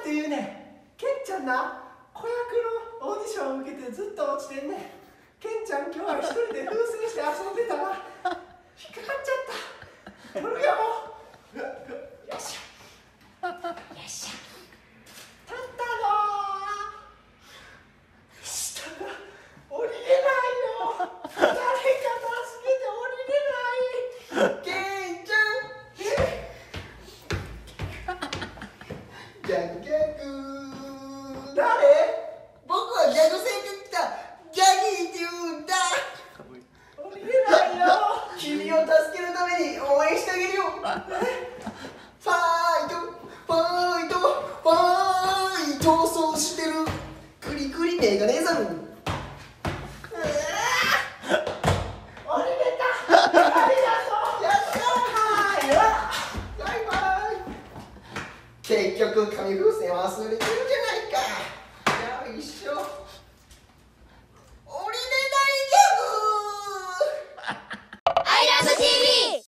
っていうねん。ケンちゃんな、子役のオーディションを受けてずっと落ちてんねん。ケンちゃん今日は一人で風船して遊んでたら引っかかっちゃった。取るよもう。よっしゃよっしゃ。たったの下が降りれないよ。誰か助けて降りれない。ケンちゃんギャグギャグ。誰？ 僕はギャグ性格来たギャギーって言うんだ。 降りれないよ。 君を助けるために応援してあげるよ。ファイトファイトファイト逃走してるクリクリメガネさん。 降りれた。ありがとう。 やったー。バイバイ。結局紙風船忘れてるじゃないか。よいしょ。